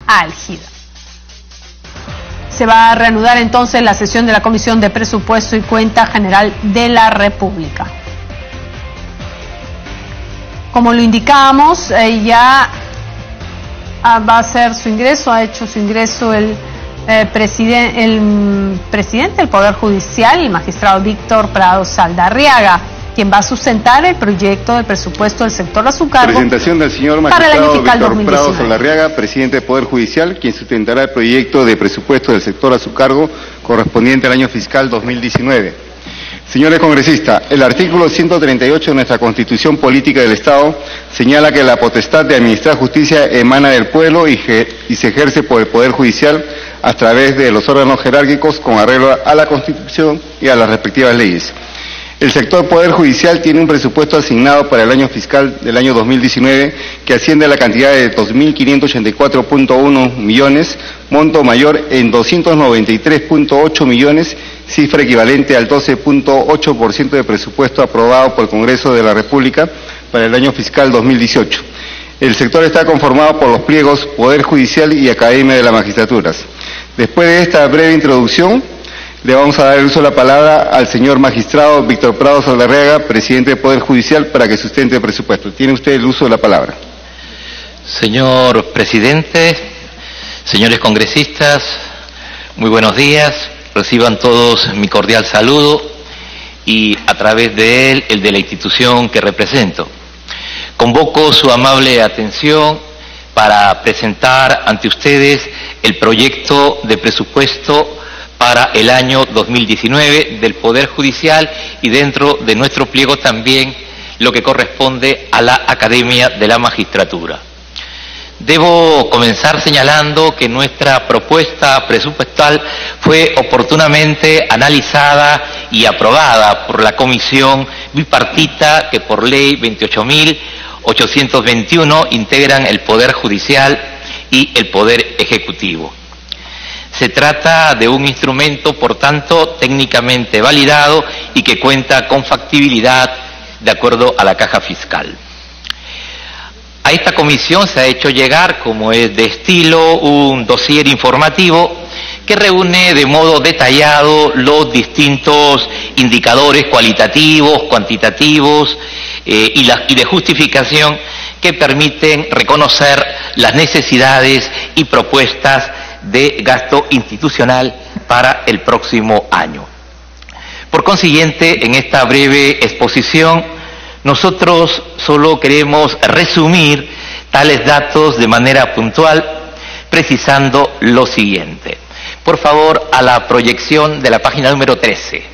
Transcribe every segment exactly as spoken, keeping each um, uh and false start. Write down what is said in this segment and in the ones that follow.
álgida. Se va a reanudar entonces la sesión de la Comisión de Presupuesto y Cuenta General de la República. Como lo indicamos, eh, ya va a hacer su ingreso, ha hecho su ingreso el, eh, presiden el presidente del Poder Judicial, el magistrado Víctor Prado Saldarriaga, quien va a sustentar el proyecto del presupuesto del sector a su cargo. Presentación del señor magistrado Víctor Prado Saldarriaga, presidente del Poder Judicial, quien sustentará el proyecto de presupuesto del sector a su cargo correspondiente al año fiscal dos mil diecinueve. Señores congresistas, el artículo ciento treinta y ocho de nuestra Constitución Política del Estado señala que la potestad de administrar justicia emana del pueblo y, y se ejerce por el Poder Judicial a través de los órganos jerárquicos con arreglo a la Constitución y a las respectivas leyes. El sector Poder Judicial tiene un presupuesto asignado para el año fiscal del año dos mil diecinueve que asciende a la cantidad de dos mil quinientos ochenta y cuatro punto uno millones, monto mayor en doscientos noventa y tres punto ocho millones, cifra equivalente al doce punto ocho por ciento de presupuesto aprobado por el Congreso de la República para el año fiscal dos mil dieciocho. El sector está conformado por los pliegos Poder Judicial y Academia de las Magistraturas. Después de esta breve introducción, le vamos a dar el uso de la palabra al señor magistrado Víctor Prado Saldarriaga, presidente del Poder Judicial, para que sustente el presupuesto. Tiene usted el uso de la palabra. Señor presidente, señores congresistas, muy buenos días. Reciban todos mi cordial saludo y a través de él el de la institución que represento. Convoco su amable atención para presentar ante ustedes el proyecto de presupuesto para el año dos mil diecinueve del Poder Judicial y dentro de nuestro pliego también lo que corresponde a la Academia de la Magistratura. Debo comenzar señalando que nuestra propuesta presupuestal fue oportunamente analizada y aprobada por la Comisión Bipartita que por ley veintiocho mil ochocientos veintiuno integran el Poder Judicial y el Poder Ejecutivo. Se trata de un instrumento, por tanto, técnicamente validado y que cuenta con factibilidad de acuerdo a la caja fiscal. A esta comisión se ha hecho llegar, como es de estilo, un dossier informativo que reúne de modo detallado los distintos indicadores cualitativos, cuantitativos eh, y, la, y de justificación que permiten reconocer las necesidades y propuestas de gasto institucional para el próximo año. Por consiguiente, en esta breve exposición, nosotros solo queremos resumir tales datos de manera puntual, precisando lo siguiente. Por favor, a la proyección de la página número trece.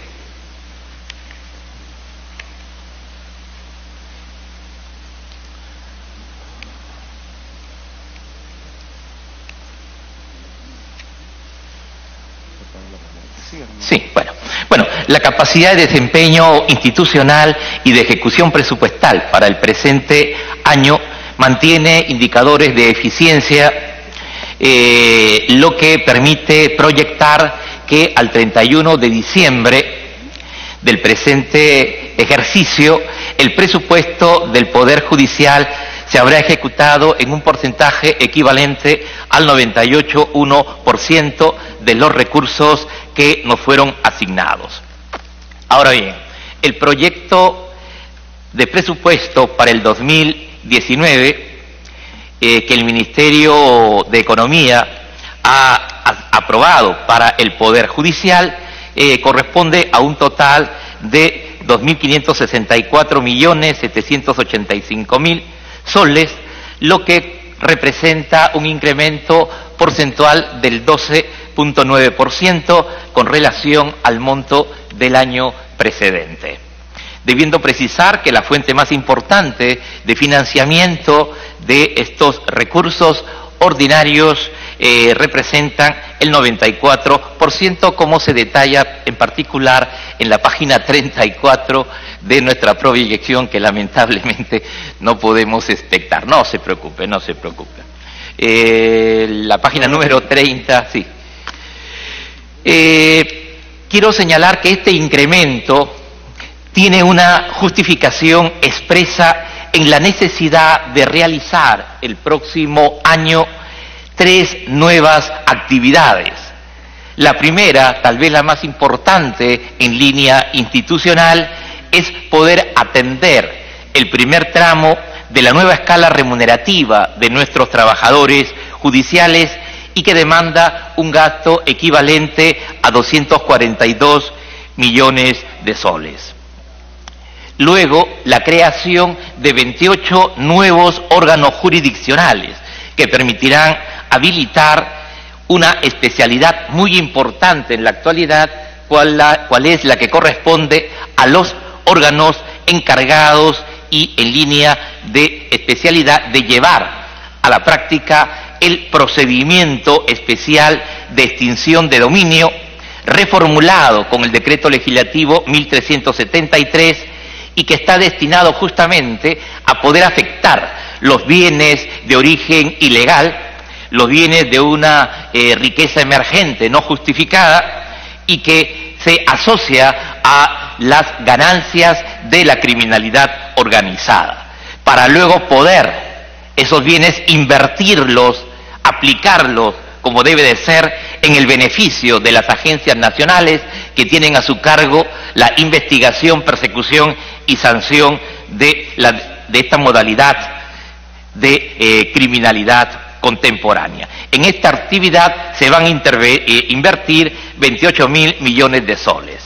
Sí, bueno. Bueno, la capacidad de desempeño institucional y de ejecución presupuestal para el presente año mantiene indicadores de eficiencia, eh, lo que permite proyectar que al treinta y uno de diciembre del presente ejercicio el presupuesto del Poder Judicial se habrá ejecutado en un porcentaje equivalente al noventa y ocho punto uno por ciento de los recursos que nos fueron asignados. Ahora bien, el proyecto de presupuesto para el dos mil diecinueve eh, que el Ministerio de Economía ha, ha aprobado para el Poder Judicial eh, corresponde a un total de dos mil quinientos sesenta y cuatro millones setecientos ochenta y cinco mil soles, lo que representa un incremento porcentual del doce punto nueve por ciento con relación al monto del año precedente. Debiendo precisar que la fuente más importante de financiamiento de estos recursos ordinarios eh, representan el noventa y cuatro por ciento, como se detalla en particular en la página treinta y cuatro de nuestra proyección, que lamentablemente no podemos espectar. No se preocupe, no se preocupe. Eh, la página número treinta, sí. Eh, quiero señalar que este incremento tiene una justificación expresa en la necesidad de realizar el próximo año tres nuevas actividades. La primera, tal vez la más importante en línea institucional, es poder atender el primer tramo de la nueva escala remunerativa de nuestros trabajadores judiciales y que demanda un gasto equivalente a doscientos cuarenta y dos millones de soles. Luego, la creación de veintiocho nuevos órganos jurisdiccionales que permitirán habilitar una especialidad muy importante en la actualidad, cual, la, cual es la que corresponde a los órganos encargados y en línea de especialidad de llevar a la práctica el procedimiento especial de extinción de dominio, reformulado con el decreto legislativo mil trescientos setenta y tres y que está destinado justamente a poder afectar los bienes de origen ilegal, los bienes de una eh, riqueza emergente no justificada y que se asocia a las ganancias de la criminalidad organizada, para luego poder esos bienes invertirlos, aplicarlos como debe de ser en el beneficio de las agencias nacionales que tienen a su cargo la investigación, persecución y sanción de, la, de esta modalidad de eh, criminalidad contemporánea. En esta actividad se van a eh, invertir veintiocho mil millones de soles.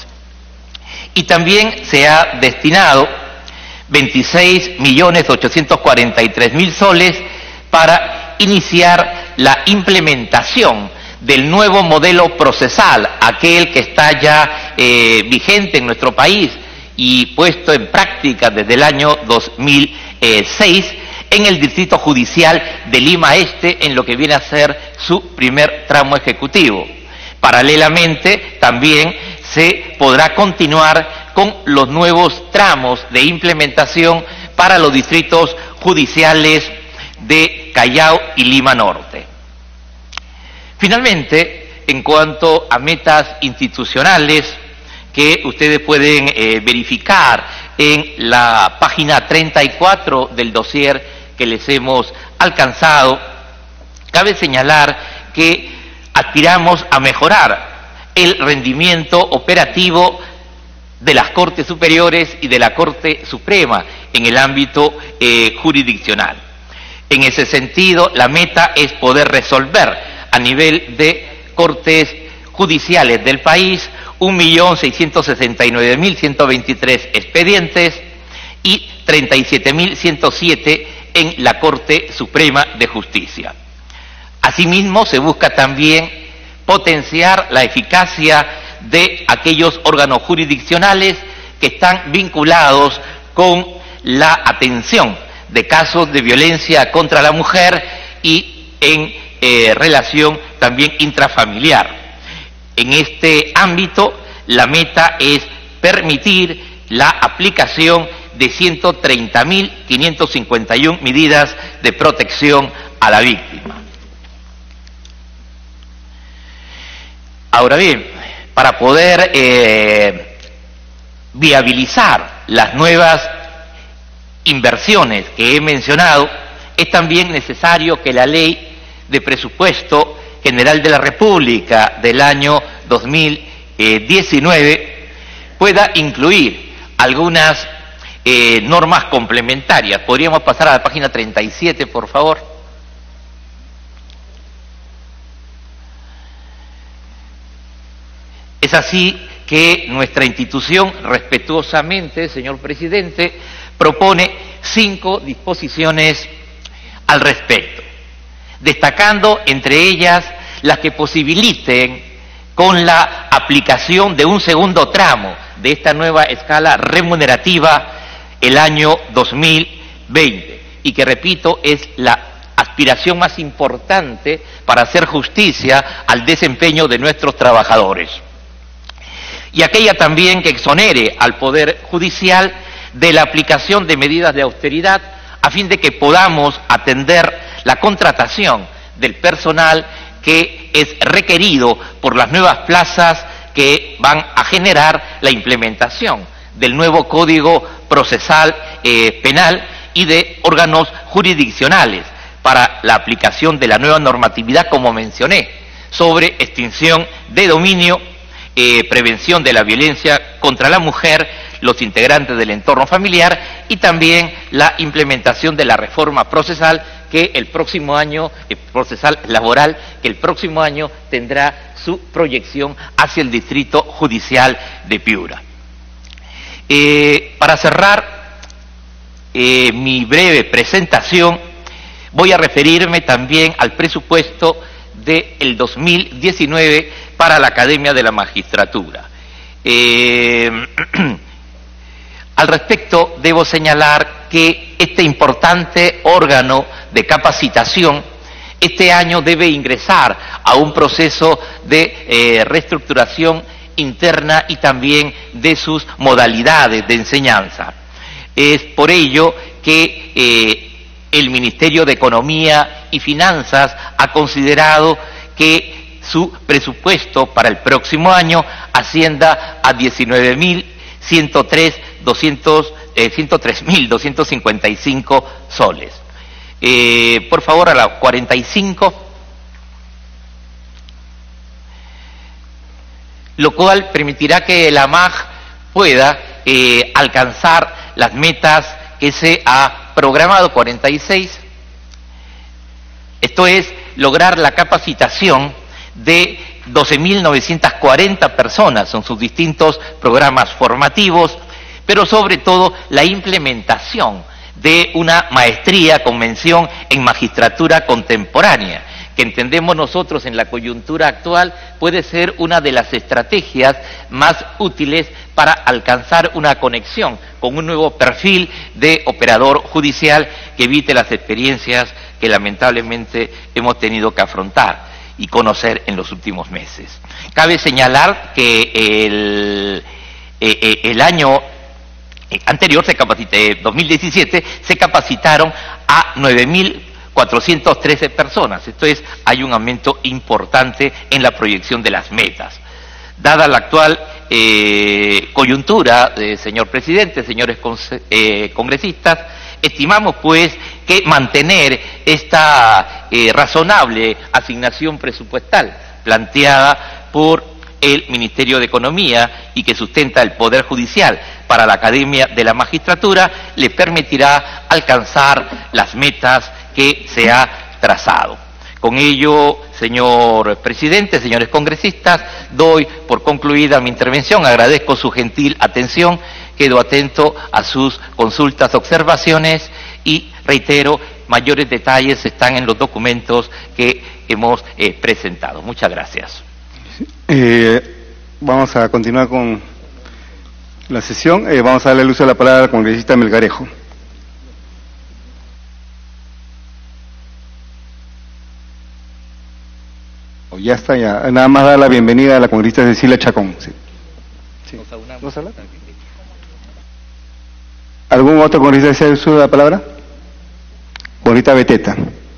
Y también se ha destinado veintiséis millones ochocientos cuarenta y tres mil soles para iniciar la implementación del nuevo modelo procesal, aquel que está ya eh, vigente en nuestro país y puesto en práctica desde el año dos mil seis, en el Distrito Judicial de Lima Este, en lo que viene a ser su primer tramo ejecutivo. Paralelamente, también se podrá continuar con los nuevos tramos de implementación para los distritos judiciales de Callao y Lima Norte. Finalmente, en cuanto a metas institucionales que ustedes pueden eh, verificar en la página treinta y cuatro del dossier que les hemos alcanzado, cabe señalar que aspiramos a mejorar el rendimiento operativo de las Cortes Superiores y de la Corte Suprema en el ámbito eh, jurisdiccional. En ese sentido, la meta es poder resolver a nivel de Cortes Judiciales del país un millón seiscientos sesenta y nueve mil ciento veintitrés expedientes y treinta y siete mil ciento siete en la Corte Suprema de Justicia. Asimismo, se busca también potenciar la eficacia de aquellos órganos jurisdiccionales que están vinculados con la atención de casos de violencia contra la mujer y en eh, relación también intrafamiliar. En este ámbito, la meta es permitir la aplicación de ciento treinta mil quinientas cincuenta y una medidas de protección a la víctima. Ahora bien, para poder eh, viabilizar las nuevas inversiones que he mencionado, es también necesario que la Ley de Presupuesto General de la República del año dos mil diecinueve pueda incluir algunas eh, normas complementarias. Podríamos pasar a la página treinta y siete, por favor. Es así que nuestra institución, respetuosamente, señor presidente, propone cinco disposiciones al respecto, destacando entre ellas las que posibiliten con la aplicación de un segundo tramo de esta nueva escala remunerativa el año dos mil veinte, y que, repito, es la aspiración más importante para hacer justicia al desempeño de nuestros trabajadores. Y aquella también que exonere al Poder Judicial de la aplicación de medidas de austeridad a fin de que podamos atender la contratación del personal que es requerido por las nuevas plazas que van a generar la implementación del nuevo Código Procesal eh, Penal y de órganos jurisdiccionales para la aplicación de la nueva normatividad, como mencioné, sobre extinción de dominio, eh, prevención de la violencia contra la mujer, los integrantes del entorno familiar y también la implementación de la reforma procesal que el próximo año, eh, procesal laboral, que el próximo año tendrá su proyección hacia el Distrito Judicial de Piura. Eh, para cerrar eh, mi breve presentación, voy a referirme también al presupuesto del dos mil diecinueve para la Academia de la Magistratura. Eh, al respecto, debo señalar que este importante órgano de capacitación este año debe ingresar a un proceso de eh, reestructuración interna y también de sus modalidades de enseñanza. Es por ello que eh, el Ministerio de Economía y Finanzas ha considerado que su presupuesto para el próximo año ascienda a diecinueve mil ciento tres mil doscientos cincuenta y cinco soles. Eh, por favor, a la cuarenta y cinco. Lo cual permitirá que la M A G pueda eh, alcanzar las metas que se ha programado, cuarenta y seis. Esto es, lograr la capacitación de doce mil novecientas cuarenta personas en sus distintos programas formativos, pero sobre todo la implementación de una maestría con mención en magistratura contemporánea, que entendemos nosotros en la coyuntura actual puede ser una de las estrategias más útiles para alcanzar una conexión con un nuevo perfil de operador judicial que evite las experiencias que lamentablemente hemos tenido que afrontar y conocer en los últimos meses. Cabe señalar que el, eh, el año anterior, se capacité, dos mil diecisiete, se capacitaron a nueve mil cuatrocientas trece personas. Esto es, hay un aumento importante en la proyección de las metas. Dada la actual eh, coyuntura, eh, señor presidente, señores eh, congresistas, estimamos pues que mantener esta eh, razonable asignación presupuestal planteada por el Ministerio de Economía y que sustenta el Poder Judicial para la Academia de la Magistratura, le permitirá alcanzar las metas que se ha trazado. Con ello, señor presidente, señores congresistas, doy por concluida mi intervención, agradezco su gentil atención, quedo atento a sus consultas, observaciones y reitero, mayores detalles están en los documentos que hemos eh, presentado. Muchas gracias. Eh, vamos a continuar con la sesión. Eh, vamos a darle el uso de la palabra al congresista Melgarejo. Oh, ya está, ya. Nada más dar la bienvenida a la congresista Cecilia Chacón. Sí. Sí. ¿Nos habla? ¿Algún otro congresista desea el uso de la palabra? Congresista Beteta.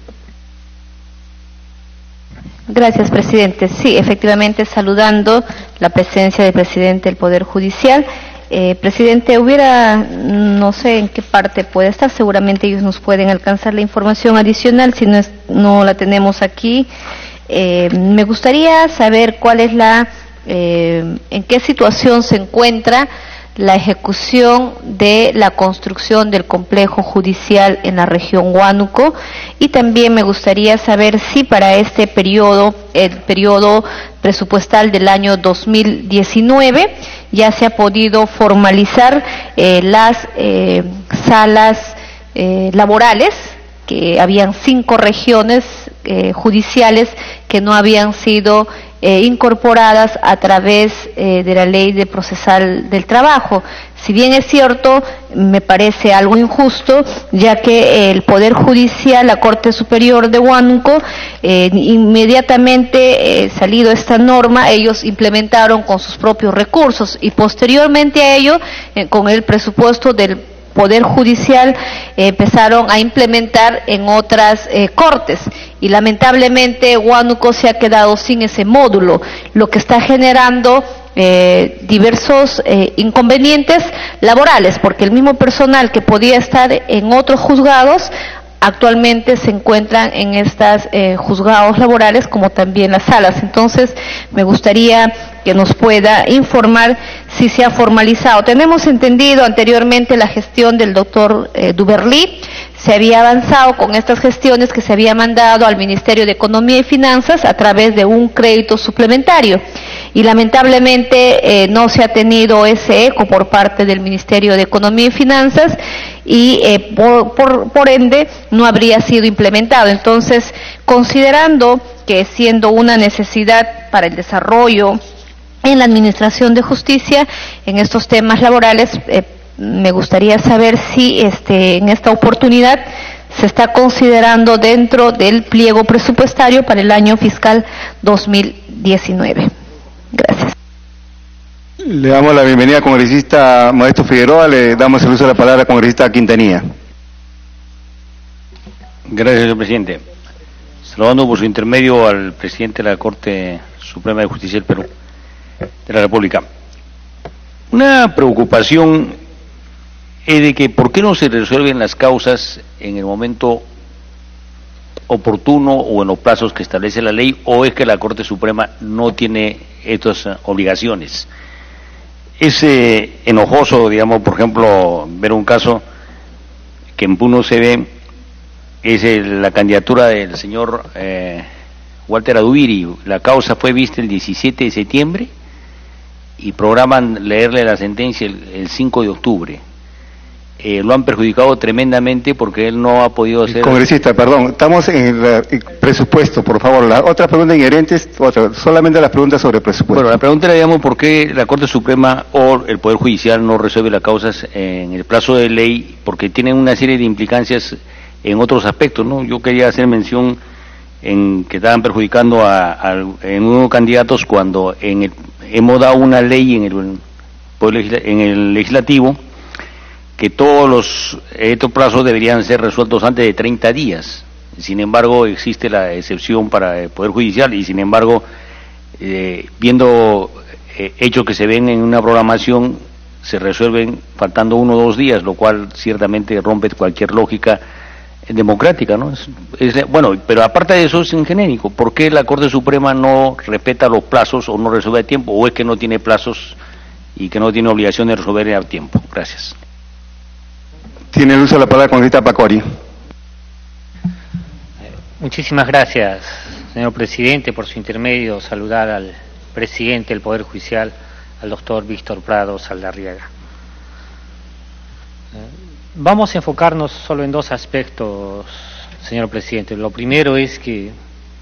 Gracias, presidente. Sí, efectivamente, saludando la presencia del presidente del Poder Judicial. Eh, presidente, hubiera, no sé en qué parte puede estar, seguramente ellos nos pueden alcanzar la información adicional, si no, es, no la tenemos aquí. Eh, me gustaría saber cuál es la, eh, en qué situación se encuentra la ejecución de la construcción del complejo judicial en la región Huánuco, y también me gustaría saber si para este periodo, el periodo presupuestal del año dos mil diecinueve, ya se ha podido formalizar eh, las eh, salas eh, laborales, que habían cinco regiones eh, judiciales que no habían sido Eh, incorporadas a través eh, de la ley de procesal del trabajo. Si bien es cierto, me parece algo injusto, ya que el Poder Judicial, la Corte Superior de Huánuco, eh, inmediatamente eh, salido esta norma, ellos implementaron con sus propios recursos y posteriormente a ello, eh, con el presupuesto del Poder Judicial, eh, empezaron a implementar en otras eh, cortes, y lamentablemente Huánuco se ha quedado sin ese módulo, lo que está generando eh, diversos eh, inconvenientes laborales, porque el mismo personal que podía estar en otros juzgados actualmente se encuentran en estos eh, juzgados laborales como también las salas. Entonces, me gustaría que nos pueda informar si se ha formalizado. Tenemos entendido anteriormente la gestión del doctor eh, Duberly, se había avanzado con estas gestiones que se había mandado al Ministerio de Economía y Finanzas a través de un crédito suplementario. Y lamentablemente eh, no se ha tenido ese eco por parte del Ministerio de Economía y Finanzas y eh, por, por, por ende no habría sido implementado. Entonces, considerando que siendo una necesidad para el desarrollo en la Administración de Justicia, en estos temas laborales, eh, me gustaría saber si este, en esta oportunidad se está considerando dentro del pliego presupuestario para el año fiscal dos mil diecinueve. Gracias. Le damos la bienvenida al congresista Modesto Figueroa, le damos el uso de la palabra al congresista Quintanilla. Gracias, señor presidente. Saludando por su intermedio al presidente de la Corte Suprema de Justicia del Perú, de la República. Una preocupación es de que por qué no se resuelven las causas en el momento oportuno o en los plazos que establece la ley, o es que la Corte Suprema no tiene estas obligaciones. Es eh, enojoso, digamos, por ejemplo, ver un caso que en Puno se ve, es el, la candidatura del señor eh, Walter Adubiri. La causa fue vista el diecisiete de septiembre y programan leerle la sentencia el, el cinco de octubre. Eh, lo han perjudicado tremendamente porque él no ha podido hacer... Congresista, perdón, estamos en el, el presupuesto, por favor. Las otras preguntas inherentes, otra, solamente las preguntas sobre presupuesto. Bueno, la pregunta le digamos por qué la Corte Suprema o el Poder Judicial no resuelve las causas en el plazo de ley, porque tienen una serie de implicancias en otros aspectos, ¿no? Yo quería hacer mención en que estaban perjudicando a, a en unos candidatos cuando en el, hemos dado una ley en el, en el legislativo que todos los estos plazos deberían ser resueltos antes de treinta días. Sin embargo, existe la excepción para el Poder Judicial y sin embargo, eh, viendo eh, hechos que se ven en una programación, se resuelven faltando uno o dos días, lo cual ciertamente rompe cualquier lógica democrática, ¿no? Es, es, bueno, pero aparte de eso es en genérico. ¿Por qué la Corte Suprema no respeta los plazos o no resuelve a tiempo? ¿O es que no tiene plazos y que no tiene obligación de resolver a tiempo? Gracias. Tiene el uso de la palabra el congresista Pacori. Muchísimas gracias, señor presidente, por su intermedio. Saludar al presidente del Poder Judicial, al doctor Víctor Prado Saldarriaga. Vamos a enfocarnos solo en dos aspectos, señor presidente. Lo primero es que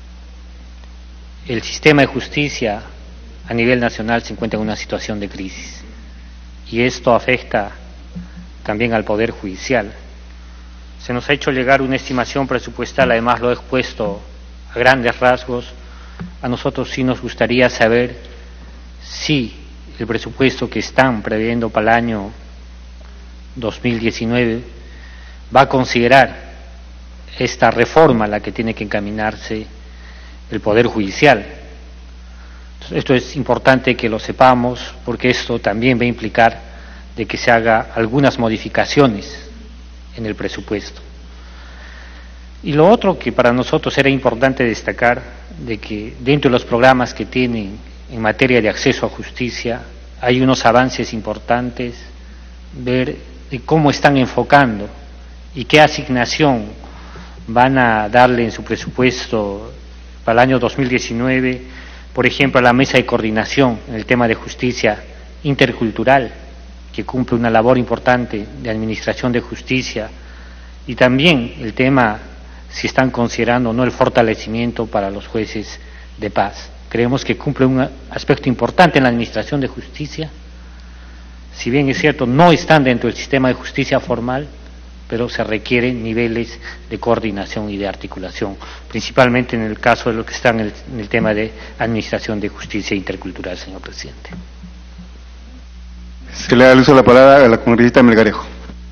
el sistema de justicia a nivel nacional se encuentra en una situación de crisis y esto afecta también al Poder Judicial. Se nos ha hecho llegar una estimación presupuestal, además lo he expuesto a grandes rasgos. A nosotros sí nos gustaría saber si el presupuesto que están previendo para el año dos mil diecinueve va a considerar esta reforma a la que tiene que encaminarse el Poder Judicial. Entonces, esto es importante que lo sepamos porque esto también va a implicar de que se haga algunas modificaciones en el presupuesto. Y lo otro que para nosotros era importante destacar, de que dentro de los programas que tienen en materia de acceso a justicia, hay unos avances importantes, ver de cómo están enfocando y qué asignación van a darle en su presupuesto para el año dos mil diecinueve, por ejemplo, a la mesa de coordinación en el tema de justicia intercultural, que cumple una labor importante de administración de justicia, y también el tema, si están considerando o no el fortalecimiento para los jueces de paz. Creemos que cumple un aspecto importante en la administración de justicia, si bien es cierto, no están dentro del sistema de justicia formal, pero se requieren niveles de coordinación y de articulación, principalmente en el caso de lo que está en el, en el tema de administración de justicia intercultural, señor presidente. Se le da el uso de la palabra a la congresista Melgarejo.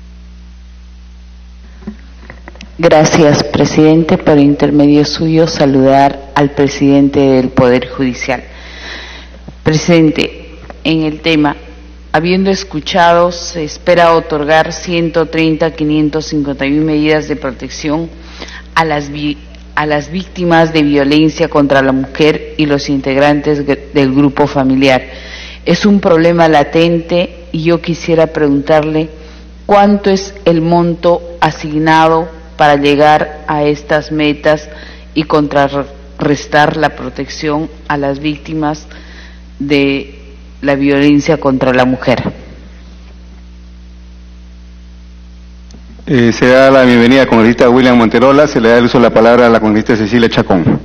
Gracias, presidente. Por intermedio suyo, saludar al presidente del Poder Judicial. Presidente, en el tema, habiendo escuchado, se espera otorgar ciento treinta, quinientas cincuenta y una medidas de protección a las, a las víctimas de violencia contra la mujer y los integrantes del grupo familiar. Es un problema latente y yo quisiera preguntarle cuánto es el monto asignado para llegar a estas metas y contrarrestar la protección a las víctimas de la violencia contra la mujer. Eh, se da la bienvenida al congresista William Monterola, se le da el uso de la palabra a la congresista Cecilia Chacón.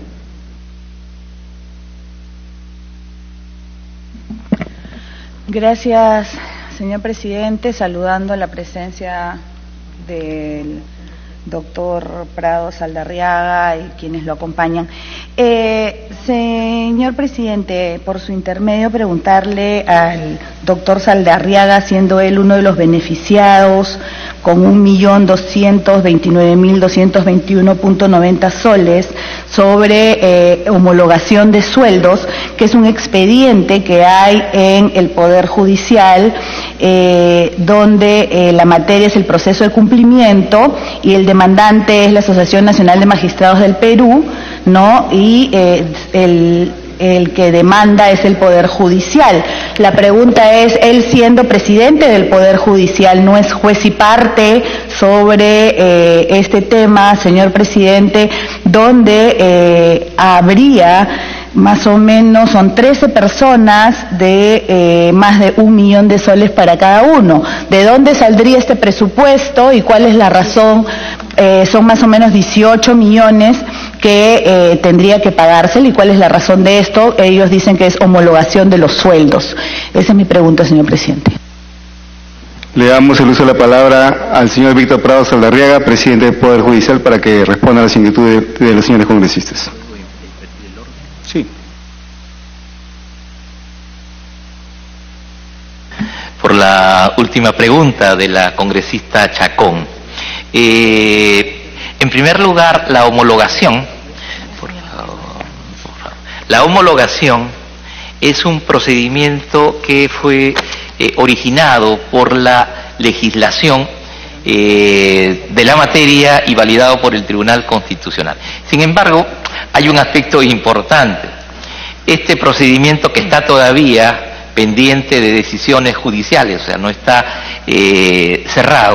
Gracias, señor presidente, saludando la presencia del doctor Prado Saldarriaga y quienes lo acompañan. Eh, señor presidente, por su intermedio preguntarle al doctor Saldarriaga, siendo él uno de los beneficiados con un millón doscientos veintinueve mil doscientos veintiuno punto noventa soles sobre eh, homologación de sueldos, que es un expediente que hay en el Poder Judicial, eh, donde eh, la materia es el proceso de cumplimiento y el demandante es la Asociación Nacional de Magistrados del Perú, ¿no? Y eh, el el que demanda es el Poder Judicial. La pregunta es, él siendo presidente del Poder Judicial, ¿no es juez y parte sobre eh, este tema, señor presidente, donde eh, habría más o menos, son trece personas de eh, más de un millón de soles para cada uno? ¿De dónde saldría este presupuesto y cuál es la razón? Eh, son más o menos dieciocho millones que eh, tendría que pagárselo, y cuál es la razón de esto. Ellos dicen que es homologación de los sueldos. Esa es mi pregunta, señor presidente. Le damos el uso de la palabra al señor Víctor Prado Saldarriaga, presidente del Poder Judicial, para que responda a las inquietudes de, de los señores congresistas. Sí. Por la última pregunta de la congresista Chacón. Eh, en primer lugar, la homologación, por favor, por favor. La homologación es un procedimiento que fue eh, originado por la legislación eh, de la materia y validado por el Tribunal Constitucional. Sin embargo, hay un aspecto importante. Este procedimiento, que está todavía pendiente de decisiones judiciales, o sea, no está eh, cerrado,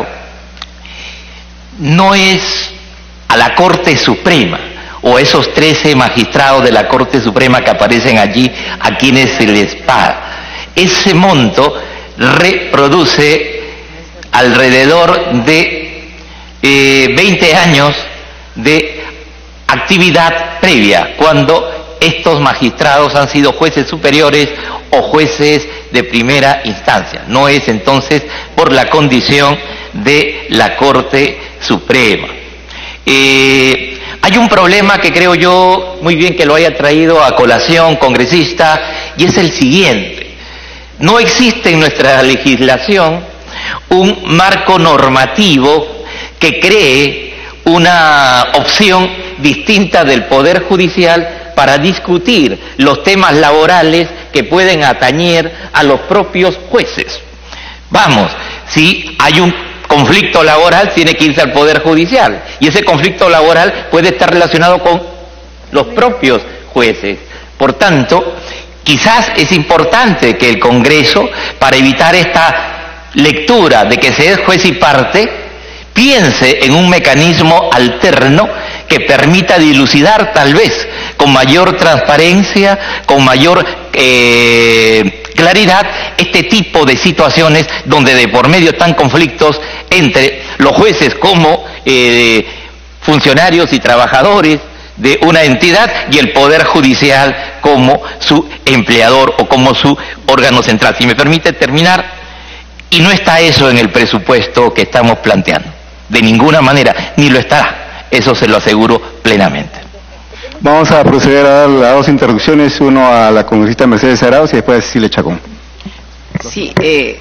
no es a la Corte Suprema o a esos trece magistrados de la Corte Suprema que aparecen allí a quienes se les paga. Ese monto reproduce alrededor de eh, veinte años de actividad previa, cuando estos magistrados han sido jueces superiores o jueces de primera instancia. No es entonces por la condición de la Corte Suprema. Eh, hay un problema que creo yo muy bien que lo haya traído a colación, congresista, y es el siguiente. No existe en nuestra legislación un marco normativo que cree una opción distinta del Poder Judicial para discutir los temas laborales que pueden atañer a los propios jueces. Vamos, si hay un conflicto laboral, tiene que irse al Poder Judicial, y ese conflicto laboral puede estar relacionado con los propios jueces. Por tanto, quizás es importante que el Congreso, para evitar esta lectura de que se es juez y parte, piense en un mecanismo alterno que permita dilucidar tal vez con mayor transparencia, con mayor eh, claridad, este tipo de situaciones donde de por medio están conflictos entre los jueces como eh, funcionarios y trabajadores de una entidad y el Poder Judicial como su empleador o como su órgano central. Si me permite terminar, y no está eso en el presupuesto que estamos planteando, de ninguna manera, ni lo estará, eso se lo aseguro plenamente. Vamos a proceder a dar las dos interrupciones, uno a la congresista Mercedes Arauz y después a Cecilia Chacón. Sí, eh,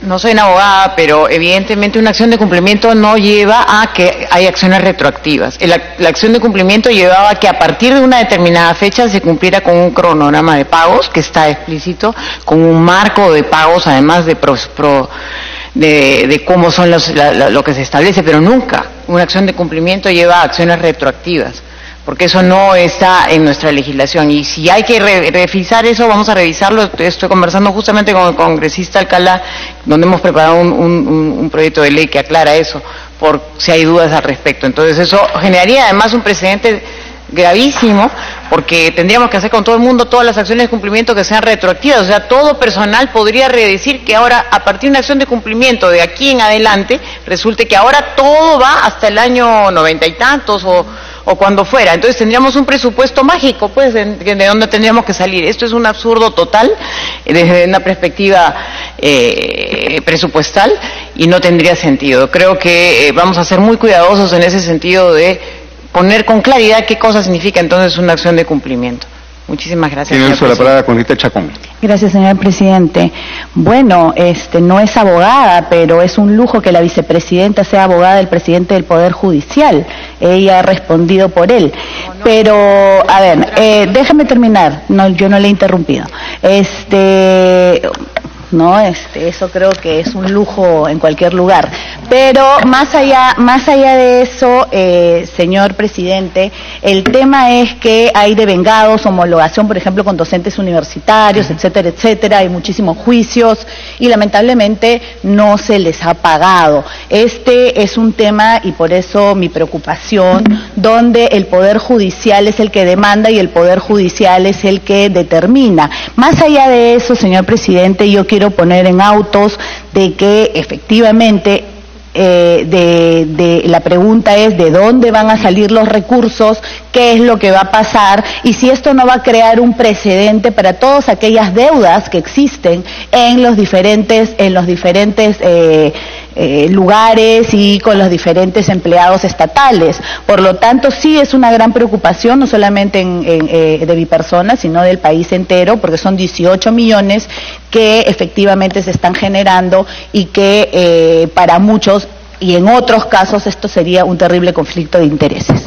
no soy una abogada, pero evidentemente una acción de cumplimiento no lleva a que hay acciones retroactivas. La, la acción de cumplimiento llevaba a que a partir de una determinada fecha se cumpliera con un cronograma de pagos que está explícito, con un marco de pagos, además de, pro, pro, de, de cómo son los, la, la, lo que se establece, pero nunca una acción de cumplimiento lleva a acciones retroactivas, porque eso no está en nuestra legislación. Y si hay que re revisar eso, vamos a revisarlo. Estoy conversando justamente con el congresista Alcalá, donde hemos preparado un, un, un proyecto de ley que aclara eso, por si hay dudas al respecto. Entonces eso generaría además un precedente gravísimo, porque tendríamos que hacer con todo el mundo todas las acciones de cumplimiento que sean retroactivas. O sea, todo personal podría redecir que ahora, a partir de una acción de cumplimiento de aquí en adelante, resulte que ahora todo va hasta el año noventa y tantos o o cuando fuera. Entonces tendríamos un presupuesto mágico, pues, de, de donde tendríamos que salir. Esto es un absurdo total desde una perspectiva eh, presupuestal y no tendría sentido. Creo que eh, vamos a ser muy cuidadosos en ese sentido de poner con claridad qué cosa significa entonces una acción de cumplimiento. Muchísimas gracias. Tiene uso la palabra con Rita Chacón. Gracias, señor presidente. Bueno, este, no es abogada, pero es un lujo que la vicepresidenta sea abogada del presidente del Poder Judicial. Ella ha respondido por él. Pero, a ver, eh, déjame terminar. No, yo no le he interrumpido. Este... ¿no? Este, eso creo que es un lujo en cualquier lugar. Pero más allá, más allá de eso, eh, señor presidente, el tema es que hay devengados, homologación, por ejemplo, con docentes universitarios, etcétera, etcétera, hay muchísimos juicios y lamentablemente no se les ha pagado. Este es un tema, y por eso mi preocupación, donde el Poder Judicial es el que demanda y el Poder Judicial es el que determina. Más allá de eso, señor presidente, yo quiero poner en autos de que efectivamente eh, de, de, la pregunta es de dónde van a salir los recursos, qué es lo que va a pasar y si esto no va a crear un precedente para todas aquellas deudas que existen en los diferentes, en los diferentes eh, eh, lugares y con los diferentes empleados estatales. Por lo tanto, sí es una gran preocupación, no solamente en, en, eh, de mi persona, sino del país entero, porque son dieciocho millones que efectivamente se están generando y que eh, para muchos y en otros casos esto sería un terrible conflicto de intereses.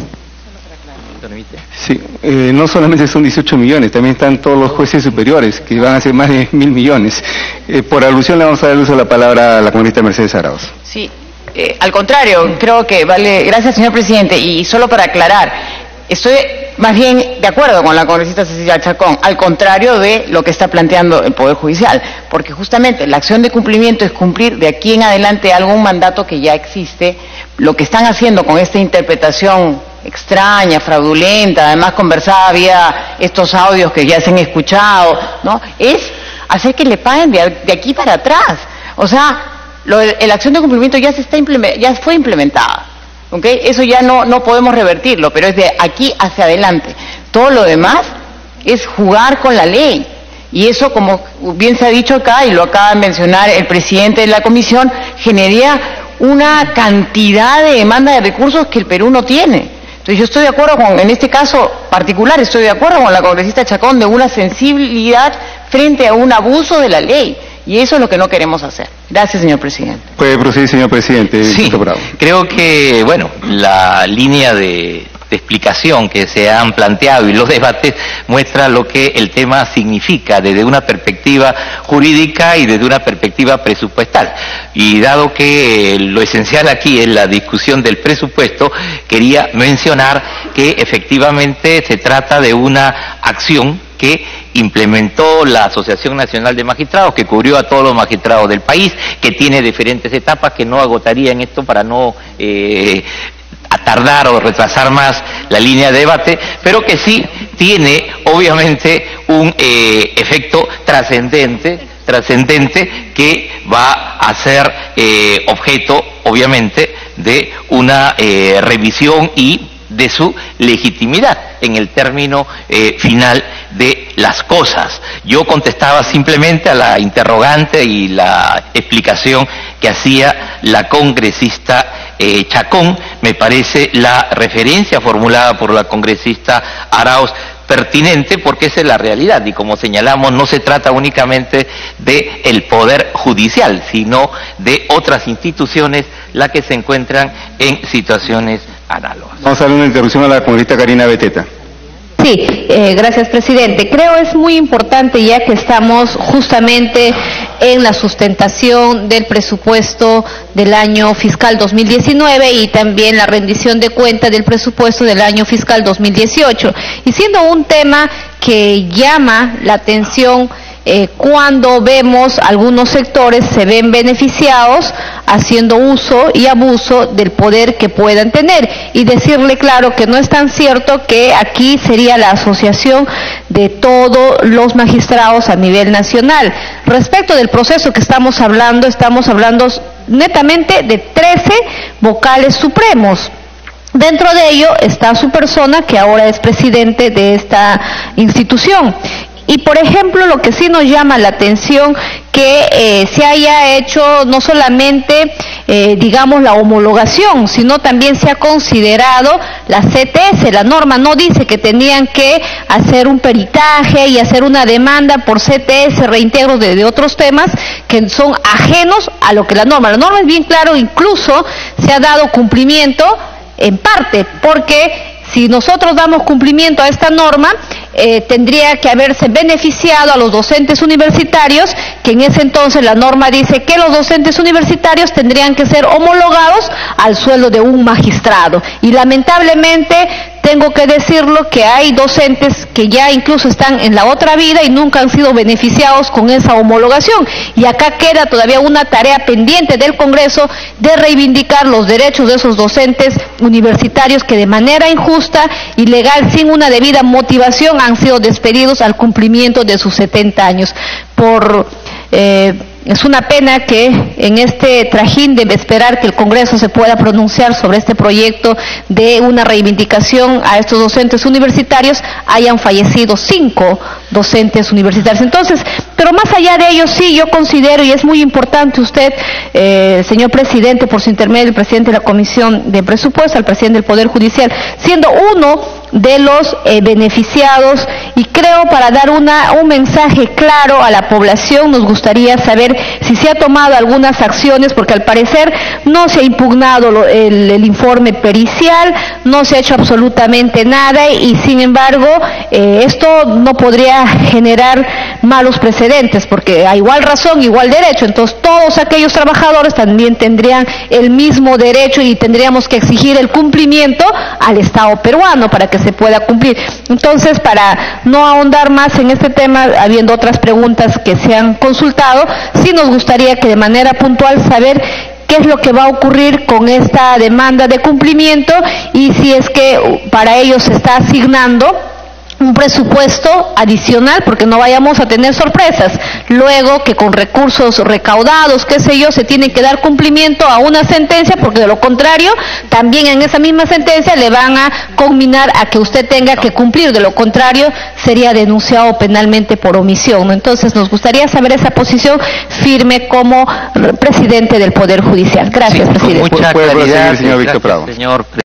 Sí, eh, no solamente son dieciocho millones, también están todos los jueces superiores, que van a ser más de mil millones. Eh, por alusión le vamos a dar uso de la palabra a la congresista Mercedes Arauz. Sí, eh, al contrario, creo que vale, gracias señor presidente, y solo para aclarar, estoy más bien de acuerdo con la congresista Cecilia Chacón, al contrario de lo que está planteando el Poder Judicial, porque justamente la acción de cumplimiento es cumplir de aquí en adelante algún mandato que ya existe. Lo que están haciendo con esta interpretación extraña, fraudulenta, además conversada vía estos audios que ya se han escuchado, ¿no? Es hacer que le paguen de, de aquí para atrás. O sea, lo, la acción de cumplimiento ya se está ya fue implementada. ¿Okay? Eso ya no, no podemos revertirlo, pero es de aquí hacia adelante. Todo lo demás es jugar con la ley. Y eso, como bien se ha dicho acá, y lo acaba de mencionar el presidente de la comisión, generaría una cantidad de demanda de recursos que el Perú no tiene. Entonces yo estoy de acuerdo con, en este caso particular, estoy de acuerdo con la congresista Chacón de una sensibilidad frente a un abuso de la ley. Y eso es lo que no queremos hacer. Gracias, señor presidente. Puede proceder, señor presidente. Sí, creo que, bueno, la línea de, de explicación que se han planteado y los debates muestra lo que el tema significa desde una perspectiva jurídica y desde una perspectiva presupuestal. Y dado que eh, lo esencial aquí es la discusión del presupuesto, quería mencionar que efectivamente se trata de una acción que implementó la Asociación Nacional de Magistrados, que cubrió a todos los magistrados del país, que tiene diferentes etapas, que no agotaría en esto para no eh, tardar o retrasar más la línea de debate, pero que sí tiene obviamente un eh, efecto trascendente, trascendente que va a ser eh, objeto obviamente de una eh, revisión y de su legitimidad en el término eh, final de las cosas. Yo contestaba simplemente a la interrogante y la explicación que hacía la congresista eh, Chacón. Me parece la referencia formulada por la congresista Arauz pertinente porque esa es la realidad y como señalamos no se trata únicamente de el Poder Judicial, sino de otras instituciones las que se encuentran en situaciones análogas. Vamos a darle una interrupción a la congresista Karina Beteta. Sí, eh, gracias, presidente. Creo es muy importante, ya que estamos justamente en la sustentación del presupuesto del año fiscal dos mil diecinueve y también la rendición de cuenta del presupuesto del año fiscal dos mil dieciocho. Y siendo un tema que llama la atención eh, cuando vemos algunos sectores se ven beneficiados haciendo uso y abuso del poder que puedan tener, y decirle claro que no es tan cierto que aquí sería la asociación de todos los magistrados a nivel nacional. Respecto del proceso que estamos hablando, estamos hablando netamente de trece vocales supremos. Dentro de ello está su persona, que ahora es presidente de esta institución. Y por ejemplo, lo que sí nos llama la atención, que eh, se haya hecho no solamente, eh, digamos, la homologación, sino también se ha considerado la C T S. La norma no dice que tenían que hacer un peritaje y hacer una demanda por C T S, reintegros de, de otros temas que son ajenos a lo que la norma. La norma es bien claro, incluso se ha dado cumplimiento en parte, porque si nosotros damos cumplimiento a esta norma, eh, tendría que haberse beneficiado a los docentes universitarios, que en ese entonces la norma dice que los docentes universitarios tendrían que ser homologados al sueldo de un magistrado. Y lamentablemente tengo que decirlo que hay docentes que ya incluso están en la otra vida y nunca han sido beneficiados con esa homologación. Y acá queda todavía una tarea pendiente del Congreso de reivindicar los derechos de esos docentes universitarios que de manera injusta, ilegal, sin una debida motivación, han sido despedidos al cumplimiento de sus setenta años. Por... Eh, Es una pena que en este trajín de esperar que el Congreso se pueda pronunciar sobre este proyecto de una reivindicación a estos docentes universitarios hayan fallecido cinco docentes universitarios. Entonces, pero más allá de ello, sí, yo considero, y es muy importante usted, eh, señor presidente, por su intermedio, el presidente de la Comisión de Presupuesto, al presidente del Poder Judicial, siendo uno de los eh, beneficiados, y creo para dar una, un mensaje claro a la población, nos gustaría saber si se ha tomado algunas acciones, porque al parecer no se ha impugnado lo, el, el informe pericial, no se ha hecho absolutamente nada, y sin embargo eh, esto no podría generar malos precedentes, porque a igual razón, igual derecho. Entonces todos aquellos trabajadores también tendrían el mismo derecho y tendríamos que exigir el cumplimiento al Estado peruano para que se pueda cumplir. Entonces, para no ahondar más en este tema, habiendo otras preguntas que se han consultado, sí nos gustaría que de manera puntual saber qué es lo que va a ocurrir con esta demanda de cumplimiento y si es que para ello se está asignando un presupuesto adicional, porque no vayamos a tener sorpresas luego que con recursos recaudados, qué sé yo, se tiene que dar cumplimiento a una sentencia, porque de lo contrario también en esa misma sentencia le van a conminar a que usted tenga que cumplir, de lo contrario sería denunciado penalmente por omisión, ¿no? Entonces nos gustaría saber esa posición firme como presidente del Poder Judicial. Gracias, sí, presidente. Mucha claridad, señor Víctor Prado. Señor